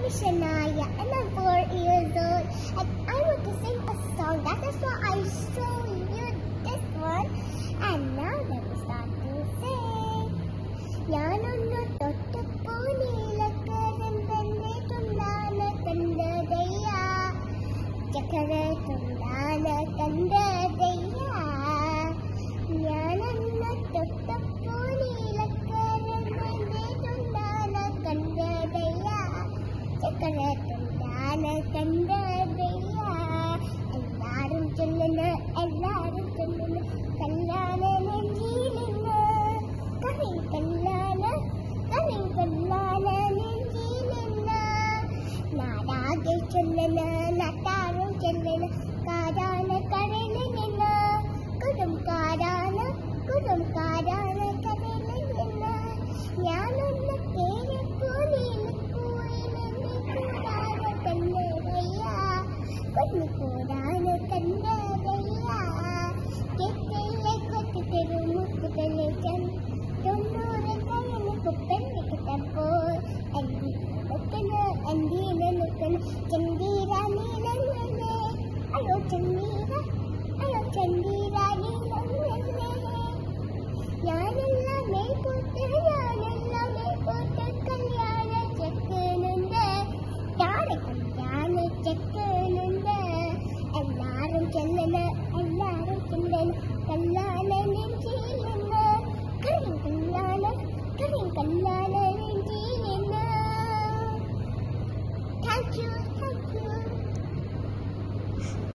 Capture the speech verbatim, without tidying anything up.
Shania and I'm four years old and I want to sing a song. That is why I show you this one. And now let me start to sing. ഞാനൊന്നു തൊട്ടപ്പോൾ നീലക്കരൻ തന്നെ തുള്ളാന കണ്ടതയ്യ ചക്കര തുള്ളാന കണ്ടതയ്യ ഞാനൊന്നു തൊട്ടപ്പോൾ നീലക്കരൻ തന്നെ തുള്ളാന കണ്ടതയ്യ ചക്കര തുള്ളാന കണ്ടതയ്യ എല്ലാരും ചൊല്ലുന്നു എല്ലാരും ചൊല്ലുന്നു കല്യാണ നെഞ്ചിലിന്ന് കറി കല്യാണ കറി കല്യാണ നെഞ്ചിലിന്ന് നാടാകെ ചൊല്ലുന്നു നട്ടാരും ചൊല്ലുന്നു കാരാണ് കരളിൽ നിന്ന് കൊടും കാരാണ് കൊടും കാരാണ് കരളിൽ നിന്ന് ഞാനൊന്ന് കേറിപ്പോയിന്ന് പോയിലെന്നെ കൂടാതെ കണ്ടതയ്യ കൊന്നു കൂടാതെ കണ്ടതയ്യ കെട്ടിലെ കൊത്തിത്തരും മുക്കുതലെ ചൻ തൊണ്ണൂറ് കരന് കുപ്പന്റെ കിട്ടപ്പോൾ എന്തിന് എന്തിന് നിൽക്കുന്നു ചന്തീര നീലങ്ങനെ അയ്യോ ചന്തീര അയ്യോ ചന്തീര നീലങ്ങനെ ഞാനെല്ലാം മേൽപോട്ട്